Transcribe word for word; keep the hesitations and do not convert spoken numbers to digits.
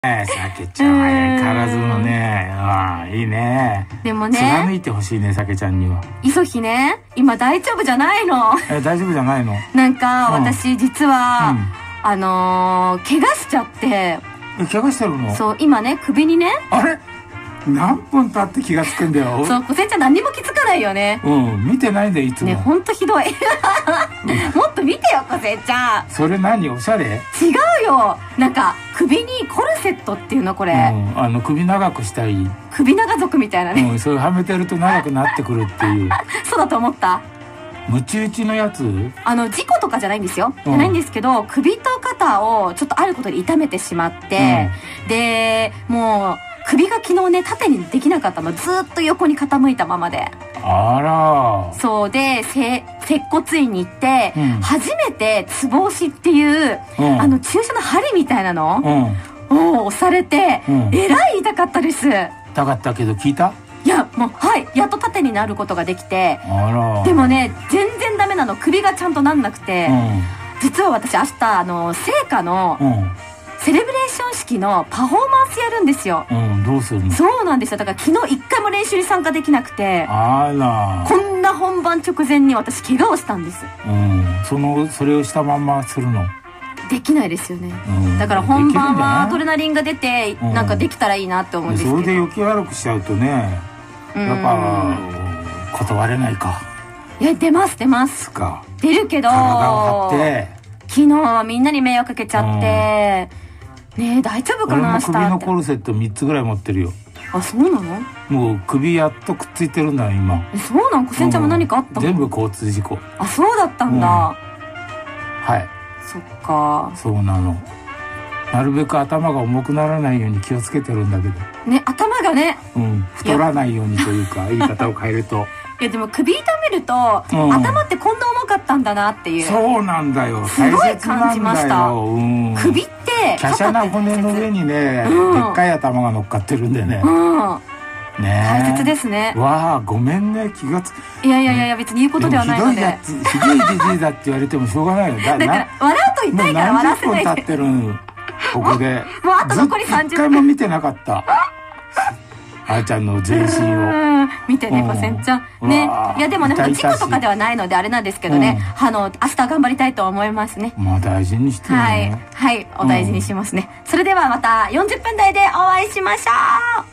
さけちゃんは相変わらずのね、ああいいね。 でもね、 貫いてほしいね、さけちゃんには。 いそひね、今大丈夫じゃないの。 え、大丈夫じゃないの？ なんか私実は、 うん、 あのー、怪我しちゃって。え、 怪我してるの？ そう、今ね、首にね。あれ何分経って気がつくんだよ。 そう、こせんちゃん何にも気づかないよね。 うん、見てないんだよ、いつも。 ね、ほんとひどい。もっと見てよ、こせんちゃん。 それ何？おしゃれ？ 違うよ。なんか、首にコルセットっていうの、これ。 うん、あの、首長くしたい。 首長族みたいなね。 うん、それはめてると長くなってくるっていう。 そうだと思った。 ムチ打ちのやつ？ あの、事故とかじゃないんですよ。じゃないんですけど、首と肩をちょっとあることで痛めてしまって、うん、で、もう、首が昨日ね、縦にできなかったの。ずーっと横に傾いたままで。あら。そうで、せ、接骨院に行って、うん、初めてツボ押しっていう、うん、あの、注射の針みたいなの、うん、を押されて、うん、えらい痛かったです。 痛かったけど聞いた？ いや、もう、はい。やっと縦になることができて。 あら。 でもね、全然ダメなの。首がちゃんとなんなくて。うん、実は私明日、あの、聖火の、うんセレブレーション式のパフォーマンスやるんですよ。 うん、どうするの？ そうなんですよ。だから昨日一回も練習に参加できなくて。 あら。 こんな本番直前に私怪我をしたんです。 うん。その、それをしたまんまするの？ できないですよね。うん、だから本番はアドレナリンが出て、なんかできたらいいなって思うんですけど。 それで余計悪くしちゃうとね、やっぱ、断れないか。 いや、出ます、出ます。 か。 出るけど、 体を張って。 昨日はみんなに迷惑かけちゃって、ねえ、大丈夫かな？ 俺も首のコルセットみっつぐらい持ってるよ。 あ、そうなの？ もう首やっとくっついてるんだよ今。 え、そうなん？こせんちゃんも何かあったの？ 全部交通事故。 あ、そうだったんだ。はい。 そっか。そうなの。なるべく頭が重くならないように気をつけてるんだけど。 ね、頭がね。 うん、太らないようにというか、言い方を変えると。 いやでも首痛めると、うん、頭ってこんな重かったんだなっていう。 そうなんだよ。 すごい感じました。うん、首って華奢な骨の上にね、うん、でっかい頭が乗っかってるんでね。うん、ね大切ですね。 わあ、ごめんね、気がつ。 いやいやいや、別に言うことではないので。ひどいやつ、ひどいじじいだって言われてもしょうがないよ。 だから笑うと痛いから笑わせないで。 もう何十分経ってるここで。 もうあと残りさんじゅっぷん。 一回も見てなかった。あーちゃんの全身を見てね、こせんちゃんね。いやでもね、事故とかではないのであれなんですけどね、あの明日頑張りたいと思いますね。 まあ大事にしてね。 はいはい、お大事にしますね。それではまたよんじゅっぷん台でお会いしましょう。